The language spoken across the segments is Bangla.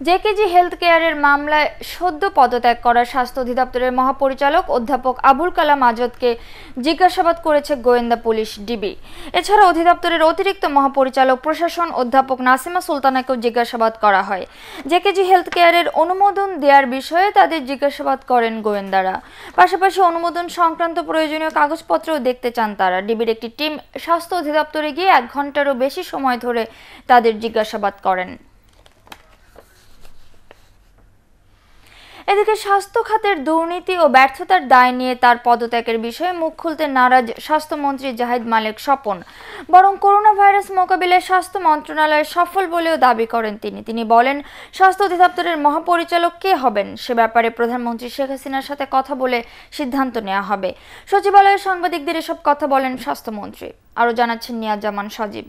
জেকেজি হেলথ কেয়ারের মামলায় সদ্য পদত্যাগ করা স্বাস্থ্য অধিদপ্তরের মহাপরিচালক অধ্যাপক আবুল কালাম আজাদকে জিজ্ঞাসাবাদ করেছে গোয়েন্দা পুলিশ ডিবি। এছাড়া অধিদপ্তরের অতিরিক্ত মহাপরিচালক প্রশাসন অধ্যাপক নাসিমা সুলতানাকেও জিজ্ঞাসাবাদ করা হয়। জেকেজি হেলথ কেয়ারের অনুমোদন দেওয়ার বিষয়ে তাদের জিজ্ঞাসাবাদ করেন গোয়েন্দারা। পাশাপাশি অনুমোদন সংক্রান্ত প্রয়োজনীয় কাগজপত্রও দেখতে চান তারা। ডিবির একটি টিম স্বাস্থ্য অধিদপ্তরে গিয়ে 1 ঘন্টারও বেশি সময় ধরে তাদের জিজ্ঞাসাবাদ করেন। এদিকে স্বাস্থ্য খাতের দুর্নীতি ও ব্যর্থতার দায় নিয়ে তার পদত্যাগের বিষয়ে মুখ খুলতে নারাজ স্বাস্থ্যমন্ত্রী জাহিদ মালেক স্বপন। বরং করোনা ভাইরাস মোকাবিলায় স্বাস্থ্য মন্ত্রণালয় সফল বলেও দাবি করেন তিনি বলেন, স্বাস্থ্য অধিদপ্তরের মহাপরিচালক কে হবেন সে ব্যাপারে প্রধানমন্ত্রী শেখ হাসিনার সাথে কথা বলে সিদ্ধান্ত নেওয়া হবে। সচিবালয়ে সাংবাদিকদের এসব কথা বলেন স্বাস্থ্যমন্ত্রী। আরও জানাচ্ছেন নিয়াজ জামান সজীব।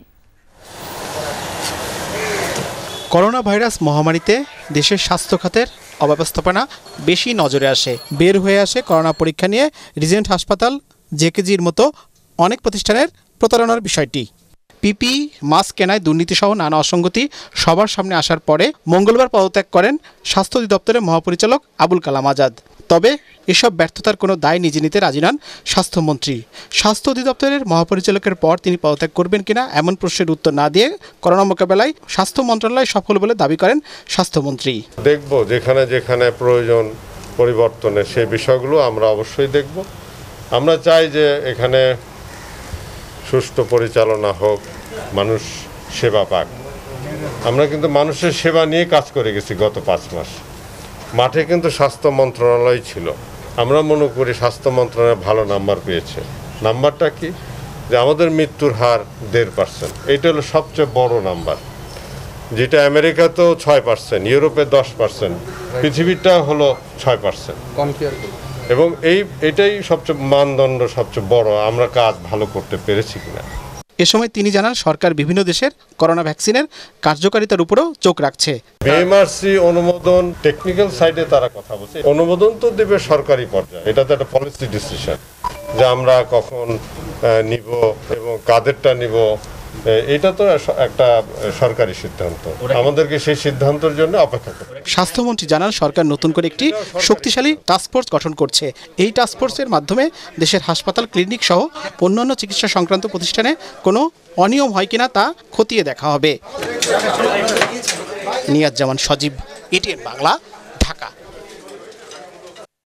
করোনা ভাইরাস মহামারীতে দেশের স্বাস্থ্য খাতের অব্যবস্থাপনা বেশি নজরে আসে। বের হয়ে আসে করোনা পরীক্ষা নিয়ে রিজেন্ট হাসপাতাল, জেকেজির মতো অনেক প্রতিষ্ঠানের প্রতারণার বিষয়টি। পিপি মাস্ক কেনায় দুর্নীতিসহ নানা অসঙ্গতি সবার সামনে আসার পরে মঙ্গলবার পদত্যাগ করেন স্বাস্থ্য অধিদপ্তরের মহাপরিচালক আবুল কালাম আজাদ। তবে এসব ব্যর্থতার কোনো দায় নিজে নিতে রাজি নন স্বাস্থ্যমন্ত্রী। স্বাস্থ্য অধিদপ্তরের মহাপরিচালকের পর তিনি পদত্যাগ করবেন কিনা এমন প্রশ্নের উত্তর না দিয়ে করোনা মোকাবেলায় স্বাস্থ্য মন্ত্রণালয় সফল বলে দাবি করেন স্বাস্থ্যমন্ত্রী। দেখব যেখানে যেখানে প্রয়োজন পরিবর্তনের সেই বিষয়গুলো আমরা অবশ্যই দেখব। আমরা চাই যে এখানে সুষ্ঠু পরিচালনা হোক, মানুষ সেবা পাক। আমরা কিন্তু মানুষের সেবা নিয়ে কাজ করে গেছি গত 5 মাস। মাঠে কিন্তু স্বাস্থ্য মন্ত্রণালয় ছিল। আমরা মনে করি স্বাস্থ্য মন্ত্রণালয় ভালো নাম্বার পেয়েছে। নাম্বারটা কি? যে আমাদের মৃত্যুর হার 1.5%। এইটা হলো সবচেয়ে বড় নাম্বার, যেটা আমেরিকাতেও 6%, ইউরোপে 10%, পৃথিবীটা হলো 6%। এবং এটাই সবচেয়ে মানদণ্ড, সবচেয়ে বড় আমরা কাজ ভালো করতে পেরেছি কিনা। এ সময় তিনি জানান, সরকার বিভিন্ন দেশের করোনা ভ্যাকসিনের কার্যকারিতার উপরও চোখ রাখছে। বিএমআরসি অনুমোদন টেকনিক্যাল সাইডে তারা কথা বলছে, অনুমোদন তো দেবে সরকারি পর্যায়ে। এটা তো একটা পলিসি ডিসিশন যে আমরা কখন নিব এবং কাদেরটা নিব, এটা তো একটা সরকারি সিদ্ধান্ত। আমাদেরকে সেই সিদ্ধান্তের জন্য অপেক্ষা করতে। স্বাস্থ্যমন্ত্রী জানান, সরকার নতুন করে একটি শক্তিশালী টাস্কফোর্স গঠন করছে। এই টাস্কফোর্সের মাধ্যমে দেশের হাসপাতাল, ক্লিনিক সহ অন্যান্য চিকিৎসা সংক্রান্ত প্রতিষ্ঠানে কোনো অনিয়ম হয় কিনা তা খতিয়ে দেখা হবে। নিয়াজ জামান সজীব, এটিএন বাংলা,